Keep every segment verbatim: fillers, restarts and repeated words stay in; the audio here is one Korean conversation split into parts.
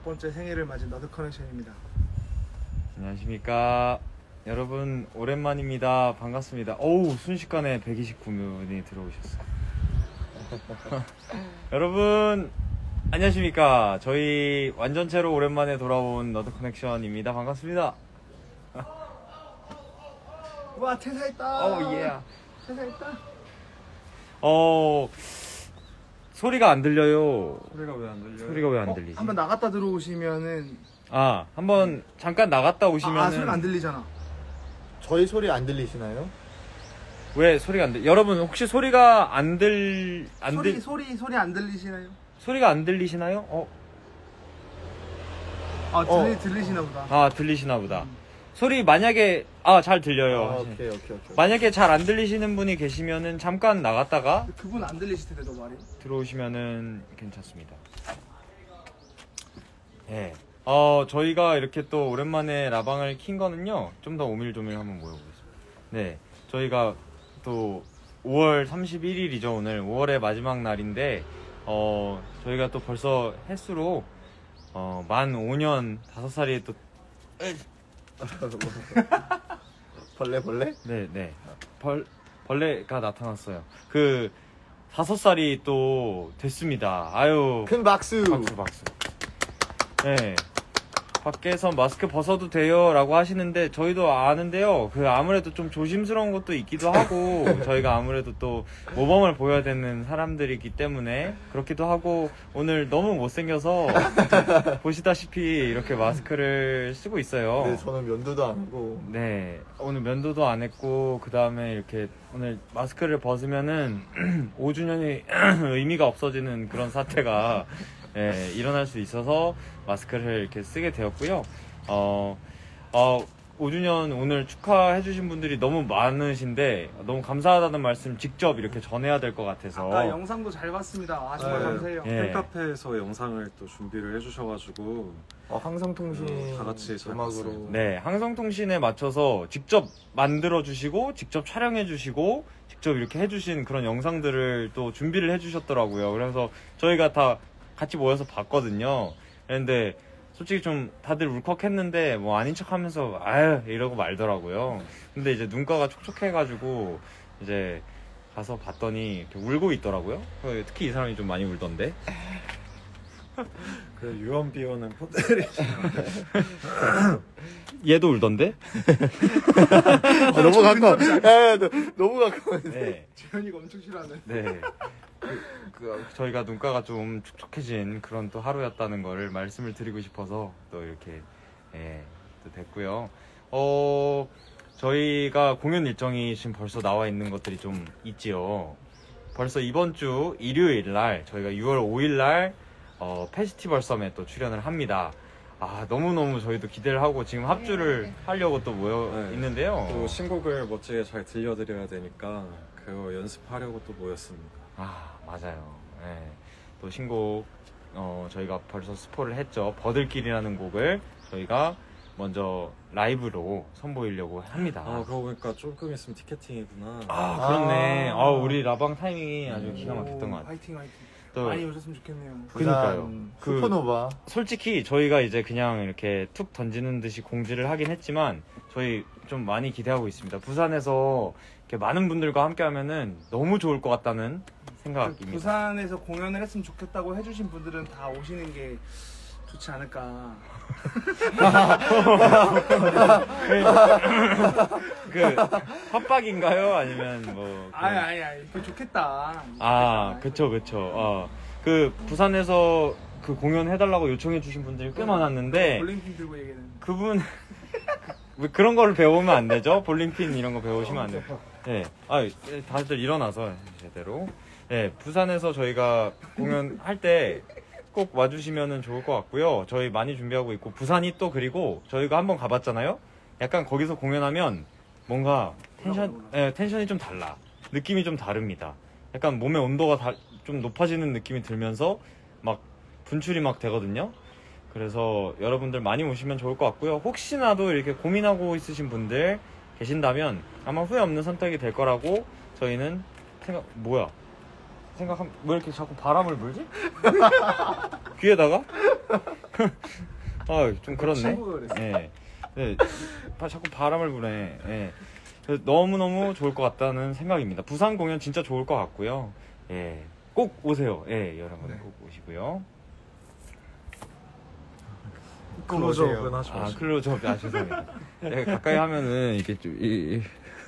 번째 생일을 맞은 너드 커넥션입니다. 안녕하십니까 여러분, 오랜만입니다. 반갑습니다. 어우, 순식간에 백이십구 명이 들어오셨어요. 여러분 안녕하십니까. 저희 완전체로 오랜만에 돌아온 너드 커넥션입니다. 반갑습니다. 와, 퇴사했다. 어우 예. 퇴사했다. 어 소리가 안 들려요. 소리가 왜 안 들려요? 소리가 왜 안 어, 들리지? 한번 나갔다 들어오시면은 아, 한번 잠깐 나갔다 오시면은 아, 아 소리가 안 들리잖아. 저희 소리 안 들리시나요? 왜 소리가 안 들? 여러분 혹시 소리가 안 들, 안 소리 들, 소리 소리 안 들리시나요? 소리가 안 들리시나요? 어, 아, 들리 어. 들리시나 보다. 아 들리시나 보다. 소리 만약에 아 잘 들려요. 아, 오케이, 오케이, 오케이. 만약에 잘 안 들리시는 분이 계시면은 잠깐 나갔다가 그분 안 들리실 텐데 너 말이. 들어오시면은 괜찮습니다. 예. 어, 저희가 이렇게 또 오랜만에 라방을 킨 거는요, 좀 더 오밀조밀 한번 모여보겠습니다. 네. 저희가 또 오월 삼십일일이죠, 오늘. 오월의 마지막 날인데, 어, 저희가 또 벌써 횟수로, 어, 만 오 년 다섯 살이 또, 벌레, 벌레? 네, 네. 벌, 벌레가 나타났어요. 그, 다섯 살이 또 됐습니다. 아유. 큰 박수! 박수, 박수. 네. 밖에서 마스크 벗어도 돼요 라고 하시는데 저희도 아는데요, 그 아무래도 좀 조심스러운 것도 있기도 하고 저희가 아무래도 또 모범을 보여야 되는 사람들이기 때문에 그렇기도 하고, 오늘 너무 못생겨서 보시다시피 이렇게 마스크를 쓰고 있어요. 네, 저는 면도도 안 하고. 네, 오늘 면도도 안 했고, 그 다음에 이렇게 오늘 마스크를 벗으면은 오 주년이 의미가 없어지는 그런 사태가 예, 일어날 수 있어서 마스크를 이렇게 쓰게 되었고요. 어, 어, 오 주년 오늘 축하해주신 분들이 너무 많으신데 너무 감사하다는 말씀 직접 이렇게 전해야 될 것 같아서. 아까 영상도 잘 봤습니다. 아, 정말 네. 감사해요. 예. 팬카페에서 영상을 또 준비를 해주셔가지고 어, 항성통신 어, 다 같이 잘 음악으로. 봤습니다. 네, 항성통신에 맞춰서 직접 만들어주시고 직접 촬영해주시고 직접 이렇게 해주신 그런 영상들을 또 준비를 해주셨더라고요. 그래서 저희가 다 같이 모여서 봤거든요. 그런데 솔직히 좀 다들 울컥했는데 뭐 아닌 척하면서 아유 이러고 말더라고요. 근데 이제 눈가가 촉촉해가지고 이제 가서 봤더니 이렇게 울고 있더라고요. 특히 이 사람이 좀 많이 울던데. 그 유언 비어는 포들이 얘도 울던데? 아, 너무 가까워. 야, 야, 너, 너무 가까워. 네. 재현이가 엄청 싫어하는. 네. 그, 그, 저희가 눈가가 좀 촉촉해진 그런 또 하루였다는 거를 말씀을 드리고 싶어서 또 이렇게, 예, 또 됐고요. 어, 저희가 공연 일정이 지금 벌써 나와 있는 것들이 좀 있지요. 벌써 이번 주 일요일 날, 저희가 유월 오일 날, 어, 페스티벌 썸에 또 출연을 합니다. 아, 너무너무 저희도 기대를 하고 지금 합주를 하려고 또 모여 네. 있는데요. 또 신곡을 멋지게 잘 들려드려야 되니까 그거 연습하려고 또 모였습니다. 아, 맞아요. 네. 또 신곡, 어, 저희가 벌써 스포를 했죠. 버들길이라는 곡을 저희가 먼저 라이브로 선보이려고 합니다. 아, 그러고 보니까 조금 있으면 티켓팅이구나. 아, 그렇네. 아. 아, 우리 라방 타이밍이 아주 기가 막혔던 것 같아요. 화이팅 화이팅. 또 많이 오셨으면 좋겠네요. 그러니까요. 부산 그- 슈퍼노바. 솔직히 저희가 이제 그냥 이렇게 툭 던지는 듯이 공지를 하긴 했지만 저희 좀 많이 기대하고 있습니다. 부산에서 이렇게 많은 분들과 함께 하면은 너무 좋을 것 같다는 생각입니다. 부산에서 공연을 했으면 좋겠다고 해주신 분들은 다 오시는 게 좋지 않을까. 그 협박인가요? 아니면 뭐? 그- 아니 아니 아니 그 좋겠다. 아, 그쵸, 그쵸. 어, 그, 부산에서 그 공연 해달라고 요청해주신 분들이 꽤 많았는데, 볼링핀 들고 얘기는. 그분, 왜 그런 거를 배우면 안 되죠? 볼링핀 이런 거 배우시면 안 돼요. 네. 아, 다들 일어나서 제대로. 네, 부산에서 저희가 공연할 때 꼭 와주시면 좋을 것 같고요. 저희 많이 준비하고 있고, 부산이 또 그리고 저희가 한번 가봤잖아요? 약간 거기서 공연하면 뭔가 텐션, 예, 텐션이 좀 달라. 느낌이 좀 다릅니다. 약간 몸의 온도가 다, 좀 높아지는 느낌이 들면서 막 분출이 막 되거든요. 그래서 여러분들 많이 오시면 좋을 것 같고요. 혹시나도 이렇게 고민하고 있으신 분들 계신다면 아마 후회 없는 선택이 될 거라고 저희는 생각, 뭐야? 생각함, 왜 이렇게 자꾸 바람을 불지? 귀에다가? 아, 좀 그렇네. 친구가 그랬어. 예. 네. 바- 자꾸 바람을 부네. 예. 그래서 너무너무 좋을 것 같다는 생각입니다. 부산 공연 진짜 좋을 것 같고요. 예. 꼭 오세요. 예, 여러분 꼭 오시고요. 클로즈업은 하지 아, 마시고. 클로즈업. 아, 죄송합니다. 예, 가까이 하면은 이게 좀 이, 이.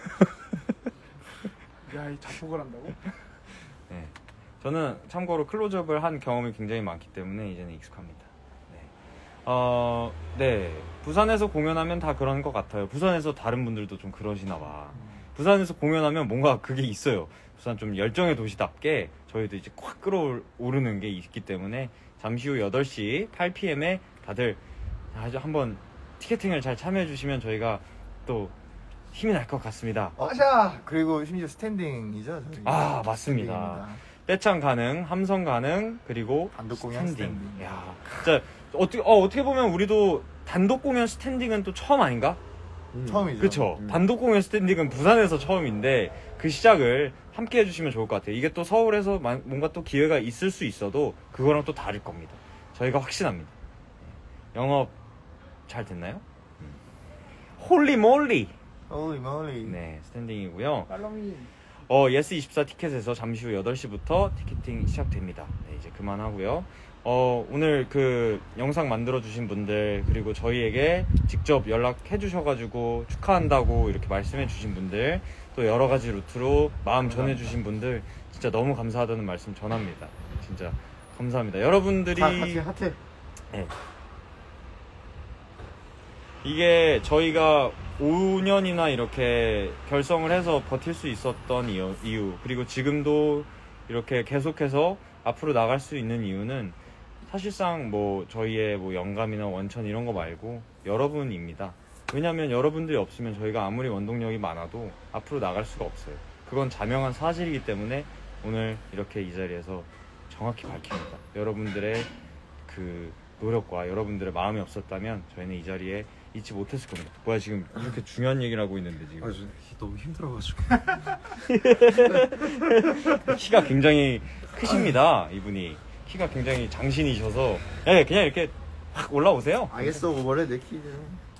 야, 이 자폭을 한다고? 네. 저는 참고로 클로즈업을 한 경험이 굉장히 많기 때문에 이제는 익숙합니다. 네. 어, 네. 부산에서 공연하면 다 그런 것 같아요. 부산에서 다른 분들도 좀 그러시나 봐. 부산에서 공연하면 뭔가 그게 있어요. 부산 좀 열정의 도시답게 저희도 이제 꽉 끌어오르는 게 있기 때문에 잠시 후 여덟 시 팔 피엠에 다들 아주 한번 티켓팅을 잘 참여해 주시면 저희가 또 힘이 날 것 같습니다. 아샤. 그리고 심지어 스탠딩이죠. 저희. 아, 맞습니다. 스탠딩입니다. 떼창 가능, 함성 가능, 그리고 단독 공연 스탠딩. 스탠딩. 야, 진짜 어떻게 어, 어떻게 보면 우리도 단독 공연 스탠딩은 또 처음 아닌가? 음. 처음이죠. 그렇죠. 음. 단독 공연 스탠딩은 부산에서 처음인데 그 시작을 함께 해주시면 좋을 것 같아요. 이게 또 서울에서 마- 뭔가 또 기회가 있을 수 있어도 그거랑 또 다를 겁니다. 저희가 확신합니다. 영업 잘 됐나요? 음. 홀리 몰리. 홀리 몰리. 네, 스탠딩이고요. 빨랑이. 어, 예스 이십사 티켓에서 잠시 후 여덟 시부터 티켓팅 시작됩니다. 네, 이제 그만하고요. 어, 오늘 그 영상 만들어주신 분들, 그리고 저희에게 직접 연락해 주셔가지고 축하한다고 이렇게 말씀해 주신 분들, 또 여러 가지 루트로 마음 전해주신 분들, 진짜 너무 감사하다는 말씀 전합니다. 진짜 감사합니다. 여러분들이. 하, 하트 하트. 네. 이게 저희가 오 년이나 이렇게 결성을 해서 버틸 수 있었던 이유, 이유, 그리고 지금도 이렇게 계속해서 앞으로 나갈 수 있는 이유는 사실상 뭐 저희의 뭐 영감이나 원천 이런 거 말고 여러분입니다. 왜냐면 여러분들이 없으면 저희가 아무리 원동력이 많아도 앞으로 나갈 수가 없어요. 그건 자명한 사실이기 때문에 오늘 이렇게 이 자리에서 정확히 밝힙니다. 여러분들의 그 노력과 여러분들의 마음이 없었다면 저희는 이 자리에 있지 못했을 겁니다. 뭐야, 지금 이렇게 중요한 얘기를 하고 있는데 지금 아, 저 너무 힘들어가지고. 키가 굉장히 크십니다. 이분이 키가 굉장히 장신이셔서 예, 그냥 이렇게 확 올라오세요. 알겠어. 원래 내 키는.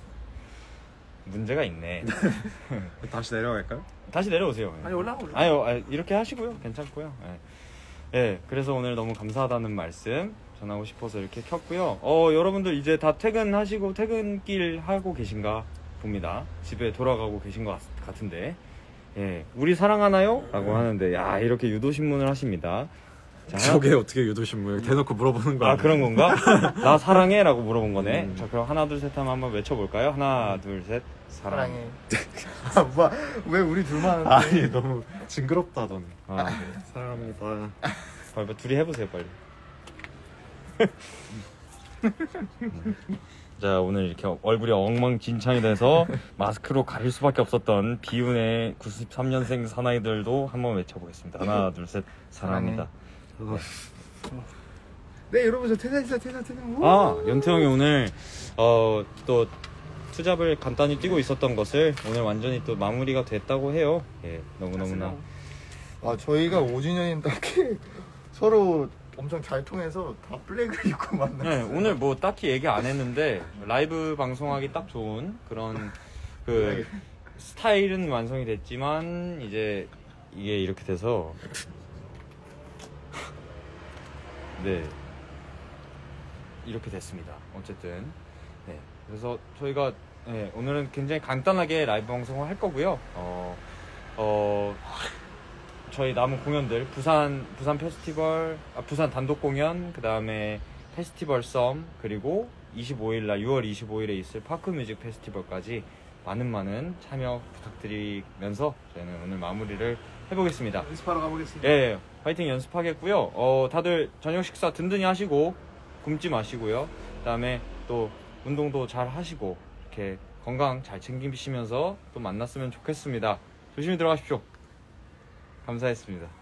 문제가 있네. 다시 내려갈까요? 다시 내려오세요. 아니, 올라가, 올라가. 아유, 아유, 이렇게 하시고요. 괜찮고요. 예. 예, 그래서 오늘 너무 감사하다는 말씀 전하고 싶어서 이렇게 켰고요. 어, 여러분들 이제 다 퇴근하시고 퇴근길 하고 계신가 봅니다. 집에 돌아가고 계신 것 같- 같은데. 예, 우리 사랑하나요? 라고 하는데, 야, 이렇게 유도신문을 하십니다. 자, 저게 어떻게 유도신문을 대놓고 물어보는 거야? 아, 그런 건가? 나 사랑해? 라고 물어본 거네. 음. 자, 그럼 하나, 둘, 셋 하면 한번 외쳐볼까요? 하나, 둘, 셋. 사랑. 사랑해. 아, 뭐야? 왜 우리 둘만? 하는데? 아니 너무 징그럽다 넌. 아, 사랑합니다. 빨리 둘이 해보세요, 빨리. 자, 오늘 이렇게 얼굴이 엉망진창이 돼서 마스크로 가릴 수밖에 없었던 비운의 구십삼 년생 사나이들도 한번 외쳐보겠습니다. 하나, 둘, 셋. 사랑합니다. 네, 여러분, 저 퇴사했어요, 퇴사, 퇴사. 우! 아, 연태 형이 오늘 어, 또 투잡을 간단히 뛰고 있었던 것을 오늘 완전히 또 마무리가 됐다고 해요. 예, 너무너무나. 아, 저희가 오 주년인답게 서로 엄청 잘 통해서 다 블랙을 입고 만났어요. 네, 오늘 뭐 딱히 얘기 안 했는데 라이브 방송하기 딱 좋은 그런 그 스타일은 완성이 됐지만 이제 이게 이렇게 돼서 네, 이렇게 됐습니다. 어쨌든 네, 그래서 저희가 네, 오늘은 굉장히 간단하게 라이브 방송을 할 거고요. 어, 어, 저희 남은 공연들 부산 부산 페스티벌, 아, 부산 단독 공연, 그 다음에 페스티벌 썸, 그리고 이십오 일 날 유월 이십오 일에 있을 파크뮤직 페스티벌까지 많은 많은 참여 부탁드리면서 저희는 오늘 마무리를 해보겠습니다. 연습하러 가보겠습니다. 예, 파이팅 연습하겠고요. 어, 다들 저녁 식사 든든히 하시고 굶지 마시고요. 그다음에 또 운동도 잘 하시고 이렇게 건강 잘 챙기시면서 또 만났으면 좋겠습니다. 조심히 들어가십시오. 감사했습니다.